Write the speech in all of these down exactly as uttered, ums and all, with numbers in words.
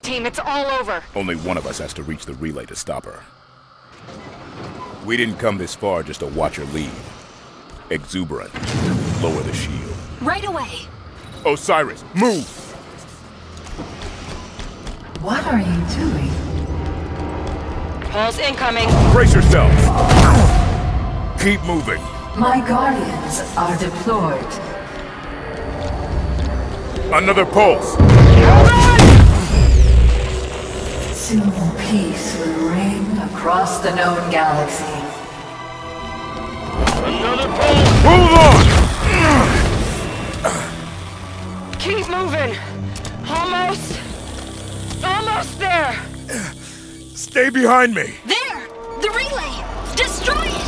Team, it's all over. Only one of us has to reach the relay to stop her. We didn't come this far just to watch her leave. Exuberant, lower the shield. Right away. Osiris, move! What are you doing? Pulse incoming. Brace yourself! Keep moving. My guardians are deployed. Another pulse! Soon peace will reign across the known galaxy. Another pulse! Hold on! Keep moving. Almost. Almost there. Stay behind me. There! The relay! Destroy it!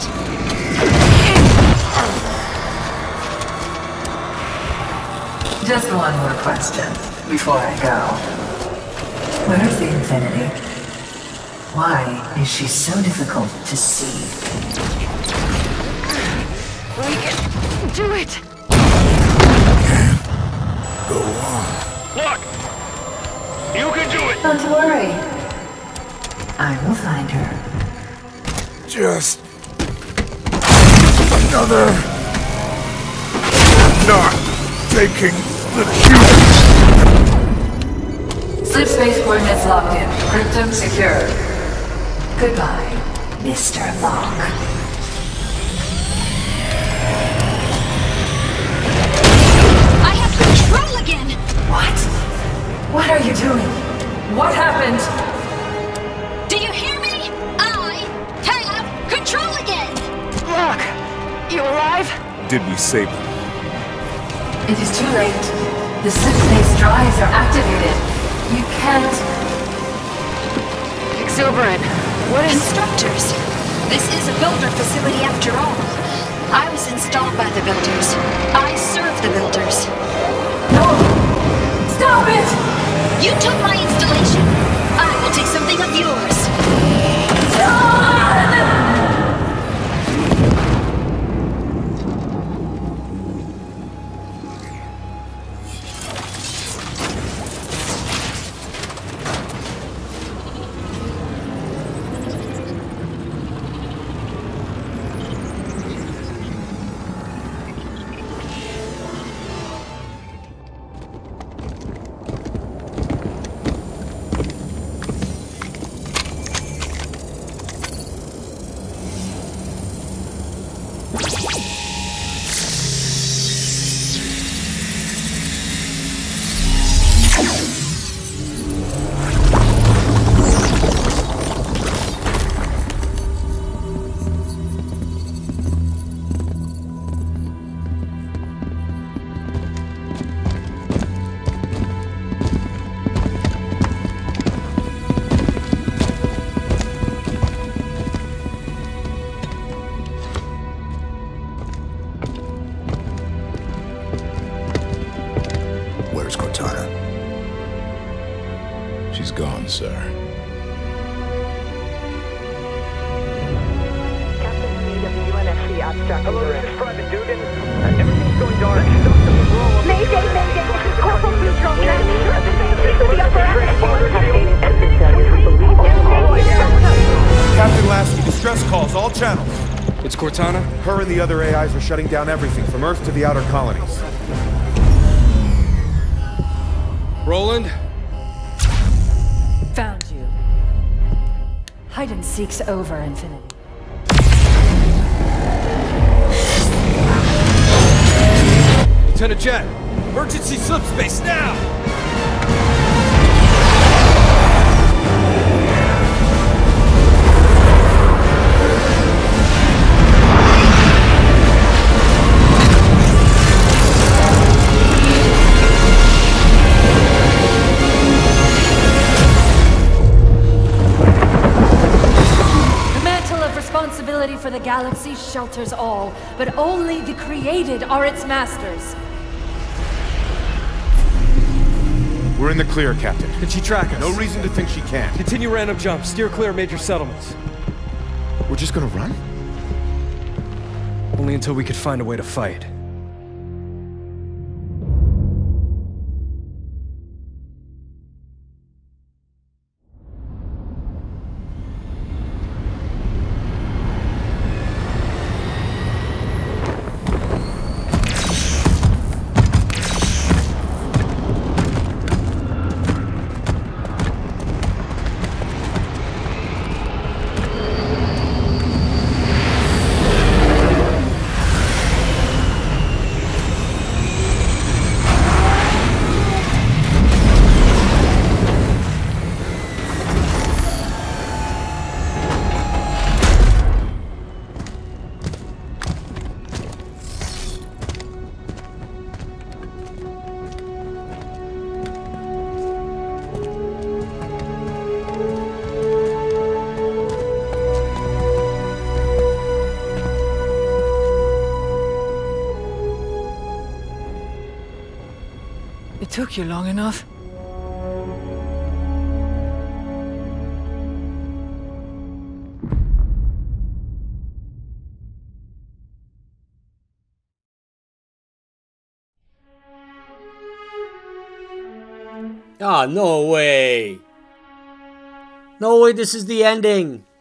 Just one more question before I go. Where's the Infinity? Why is she so difficult to see? We can do it. Go on. Look! You can do it! Don't worry. I will find her. Just... another... not taking the cue. Slip space coordinates locked in. Cryptum secured. Goodbye, Mister Locke. I have control again! What? What are you doing? What happened? Do you hear me? I have control again! Look, you alive? Did we save them? It is too late. The slip space drives are activated. You can't... Exuberant. What is... Instructors. This is a builder facility after all. I was installed by the builders. I serve the builders. No! Stop it! You took my installation. I will take something of yours. Where's Cortana? She's gone, sir. Captain Speed of the U N S C abstract. Hello, this is Private Dugan. Uh, everything's going dark. Mayday, mayday, this is Corporal Neutral. Transfer to the upper Captain Lasky, distress calls, all channels. It's Cortana? Her and the other A Is are shutting down everything from Earth to the outer colonies. Roland? Found you. Hide and seek's over, Infinity. Lieutenant Jet! Emergency slip space now! Responsibility for the galaxy shelters all, but only the created are its masters. We're in the clear, Captain. Can she track us? No reason to think she can't. Continue random jumps. Steer clear of major settlements. We're just gonna run? Only until we could find a way to fight. took you long enough. Ah, no way. No way this is the ending.